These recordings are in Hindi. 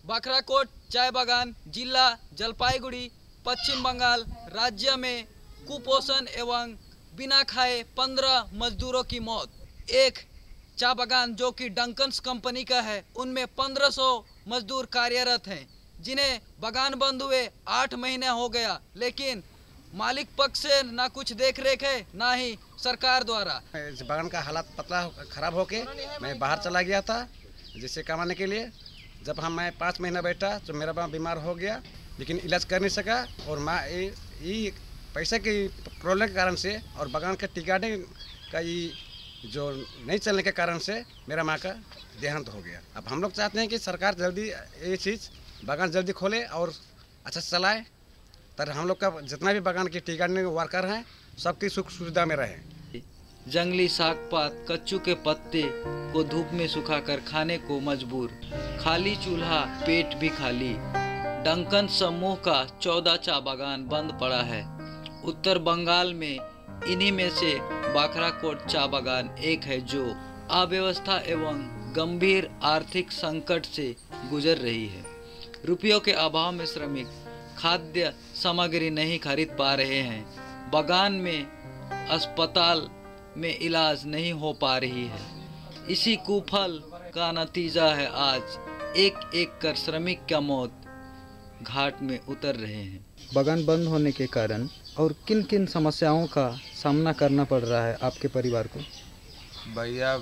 बाखराकोट चाय बागान जिला जलपाईगुड़ी पश्चिम बंगाल राज्य में कुपोषण एवं बिना खाए 15 मजदूरों की मौत। एक चाय बागान जो कि डंकन्स कंपनी का है, उनमें 1500 मजदूर कार्यरत हैं, जिन्हें बागान बंद हुए 8 महीने हो गया, लेकिन मालिक पक्ष से ना कुछ देख रेख है ना ही सरकार द्वारा। इस बागान का हालात पतला खराब होके मैं बाहर चला गया था जिससे कमाने के लिए। जब मैं 5 महीना बैठा तो मेरा बाप बीमार हो गया, लेकिन इलाज कर नहीं सका। और माँ ये पैसे की प्रॉब्लम के कारण से और बागान के टिकाने का ये जो नहीं चलने के कारण से मेरा माँ का देहांत हो गया। अब हम लोग चाहते हैं कि सरकार जल्दी ये चीज़ बागान जल्दी खोले और अच्छा से चलाए, तर हम लोग का जितना भी बागान के टिकाने वर्कर हैं सबकी सुख सुविधा में रहे। जंगली साग पात कच्चू के पत्ते को धूप में सुखाकर खाने को मजबूर, खाली चूल्हा पेट भी खाली। डंकन समूह का 14 चाय बागान बंद पड़ा है। उत्तर बंगाल में इन्हीं में से बाखराकोट चाय बागान एक है जो अव्यवस्था एवं गंभीर आर्थिक संकट से गुजर रही है। रुपयों के अभाव में श्रमिक खाद्य सामग्री नहीं खरीद पा रहे हैं। बागान में अस्पताल में इलाज नहीं हो पा रही है। इसी कुफल का नतीजा है आज एक एक कर श्रमिक का मौत घाट में उतर रहे हैं। बागान बंद होने के कारण और किन किन समस्याओं का सामना करना पड़ रहा है आपके परिवार को? भैया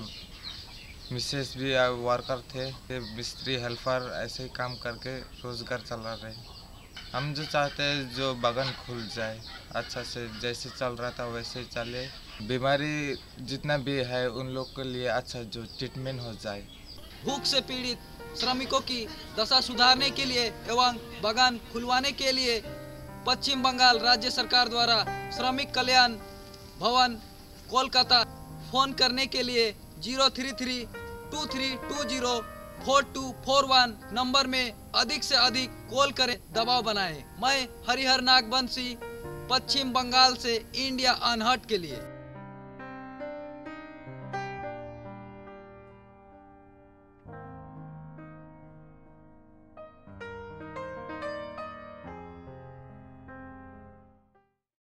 मिसेस भी वर्कर थे, मिस्त्री हेल्पर ऐसे ही काम करके रोजगार चला रहे। हम जो चाहते हैं जो बागान खुल जाए अच्छा से, जैसे चल रहा था वैसे ही चले। बीमारी जितना भी है उन लोग के लिए अच्छा जो ट्रीटमेंट हो जाए। भूख से पीड़ित श्रमिकों की दशा सुधारने के लिए एवं बागान खुलवाने के लिए पश्चिम बंगाल राज्य सरकार द्वारा श्रमिक कल्याण भवन कोलकाता फोन करने के लिए 03323204241 नंबर में अधिक से अधिक कॉल करें, दबाव बनाएं। मैं हरिहर नागवंशी पश्चिम बंगाल से इंडिया अनहट के लिए।